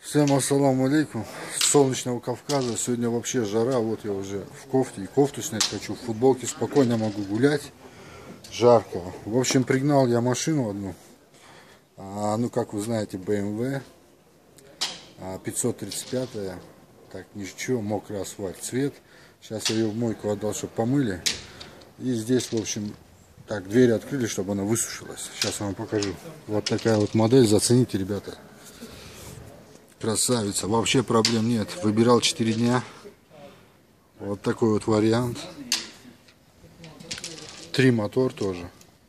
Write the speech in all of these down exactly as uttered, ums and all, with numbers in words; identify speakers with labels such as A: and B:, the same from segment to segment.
A: Всем ассаламу алейкум. С солнечного Кавказа. Сегодня вообще жара. Вот я уже в кофте. И кофту снять хочу. В футболке спокойно могу гулять. Жарко. В общем, пригнал я машину одну. А, ну, как вы знаете, бэ эм вэ. А, пятьсот тридцать пять. Так, ничего. Мокрый асфальт. Цвет. Сейчас я ее в мойку отдал, чтобы помыли. И здесь, в общем, так, двери открыли, чтобы она высушилась. Сейчас я вам покажу. Вот такая вот модель. Зацените, ребята. Красавица, вообще проблем нет. Выбирал четыре дня. Вот такой вот вариант. Три мотор тоже.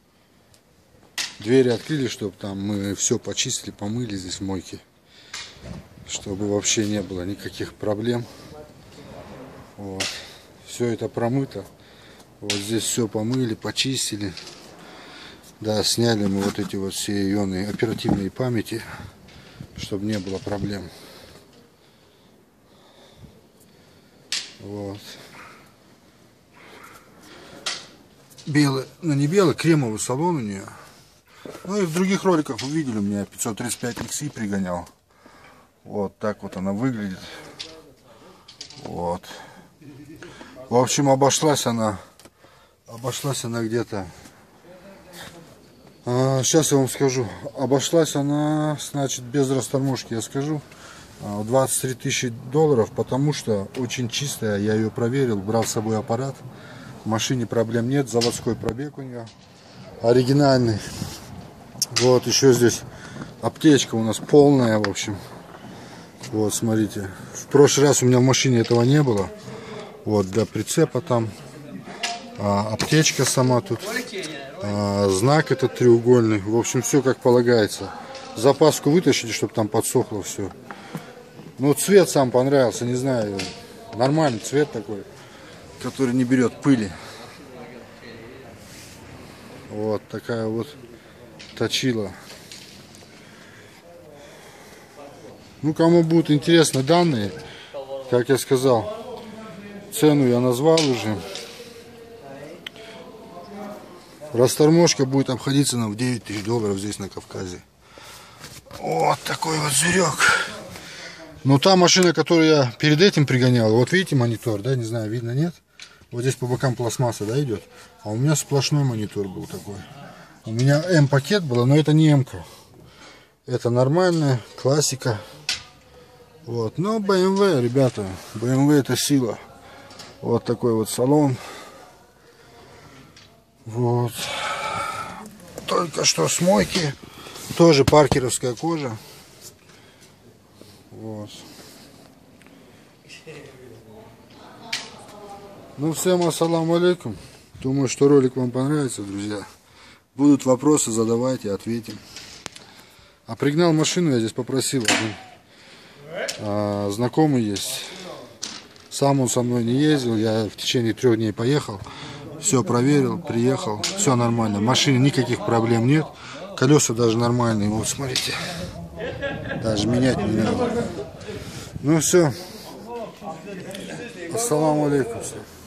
A: Двери открыли, чтобы там мы все почистили, помыли здесь в мойке. Чтобы вообще не было никаких проблем. Вот. Все это промыто. Вот здесь все помыли, почистили. Да, сняли мы вот эти вот все ионы оперативной памяти, чтобы не было проблем. Вот. Белый, ну не белый, кремовый салон у нее. Ну и в других роликах вы видели, у меня пятьсот тридцать пять икс и пригонял. Вот так вот она выглядит. Вот. В общем, обошлась она, обошлась она где-то. А, сейчас я вам скажу. Обошлась она, значит, без растормошки, я скажу, двадцать три тысячи долларов, потому что очень чистая. Я ее проверил, брал с собой аппарат. В машине проблем нет, заводской пробег у нее оригинальный. Вот еще здесь аптечка у нас полная, в общем. Вот, смотрите. В прошлый раз у меня в машине этого не было. Вот, для прицепа там. А, аптечка сама тут. А, знак этот треугольный. В общем, все как полагается. Запаску вытащили, чтобы там подсохло все. Ну, цвет сам понравился, не знаю. Нормальный цвет такой, который не берет пыли. Вот такая вот точила. Ну, кому будут интересны данные, как я сказал, цену я назвал уже. Растормошка будет обходиться нам в девять тысяч долларов здесь на Кавказе. Вот такой вот зверек. Но та машина, которую я перед этим пригонял, вот видите монитор, да, не знаю, видно, нет? Вот здесь по бокам пластмасса, да, идет. А у меня сплошной монитор был такой. У меня М-пакет было, но это не М-ка. Это нормальная классика. Вот, но бэ эм вэ, ребята, бэ эм вэ это сила. Вот такой вот салон. Вот. Только что с мойки. Тоже паркеровская кожа. Вот. Ну, всем ассаламу алейкум. Думаю, что ролик вам понравится, друзья. Будут вопросы, задавайте, ответим. А пригнал машину, я здесь попросил. Один, а, знакомый есть. Сам он со мной не ездил. Я в течение трех дней поехал. Все проверил, приехал. Все нормально. В машине никаких проблем нет. Колеса даже нормальные. Вот, смотрите. Даже менять не надо. Ну все. Ассаламу алейкум.